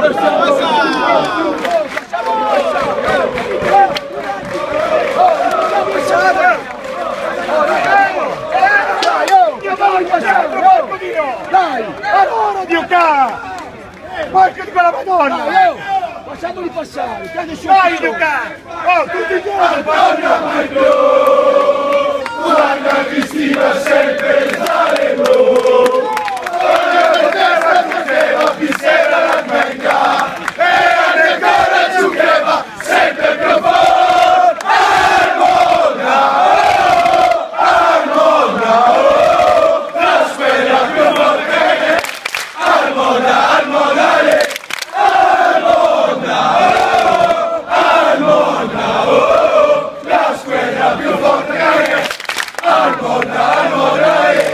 Dai, allora Dio ca! Porca di quella Madonna! Facciamoli passare, dai Dio ca! Oh, tutti insieme! Guarda Cristina sempre sale blu, la testa faceva più sera la manca, era nel cuore giungeva sempre più forte. Armona, oh, la sfera più forte, Armona, Armona, Armona, oh, la sfera più forte. Armona, Armona,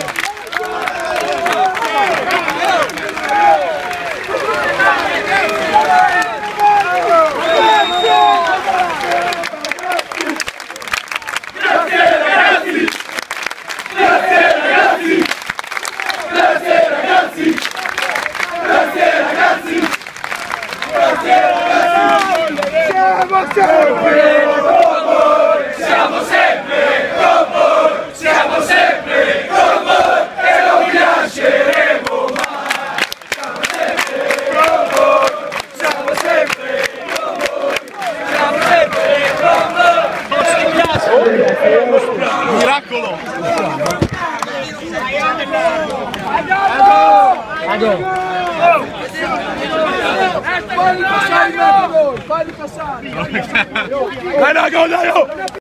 siamo sempre con voi, siamo sempre con voi e non vi lasceremo mai. Siamo sempre con voi, siamo sempre con voi, siamo sempre con voi. Miracolo! Falli passare! Dai, dai, dai!